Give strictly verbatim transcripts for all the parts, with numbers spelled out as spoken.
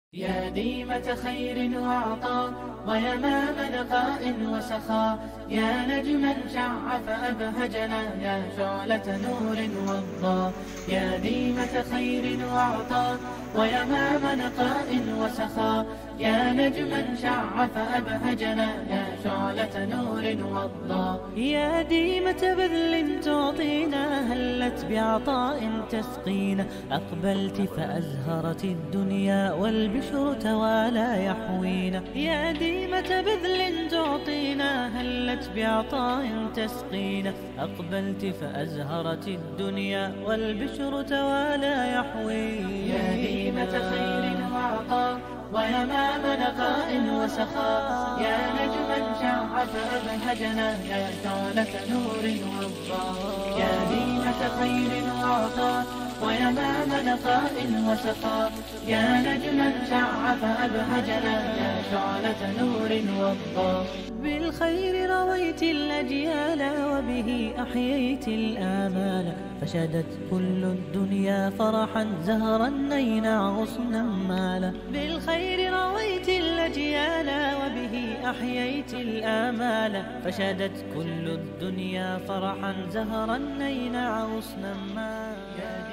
يا ديمة خير وعطاء ويمام نقاء وسخاء، يا نجما شع فأبهجنا، يا شعلة نور وضاء. يا ديمة خير وعطاء ويمام نقاء وسخاء، يا نجما شع فأبهجنا، يا شعلة نور وضاء. يا ديمة بذل تعطينا، هلت بعطاء تسقينا، أقبلت فأزهرت الدنيا والبشر توالى يحوينا. يا ديمة بذل تعطينا، هلت بعطاء تسقينا، أقبلت فأزهرت الدنيا والبشر توالى يحوينا. يا ديمة خير وعطاء ويمام نقاء وسخاء، يا نجما شع فأبهجنا، يا شعلة نور وضاء. يا ديمة خير وعطاء ويمام نقاء وسخاء، يا نجما شع فأبهجنا، يا شعلة نور وضاء. بالخير رويت الأجيال وبه أحييت الآمال، فشدت كل الدنيا فرحا زهرا نينا غصنا مالا. بالخير رويت الأجيال وبه أحييت الآمال، فشدت كل الدنيا فرحا زهرا نينا غصنا مالا.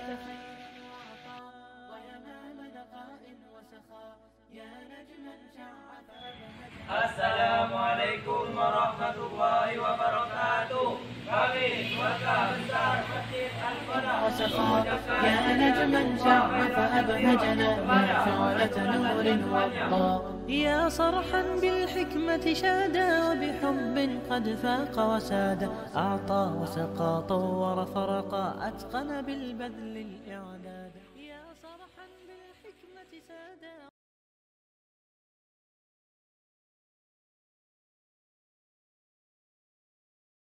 السلام عليكم ورحمة الله وبركاته. Kami keluarga besar Masjid Al-Falah يا نجما شع فأبهجنا، يا شعلة نور وضاء. يا صرحا بالحكمة شادا، وبحب قد فاق وسادا، أعطى وسقى طور فرقا، أتقن بالبذل الإعداد. يا صرحا بالحكمة سادا.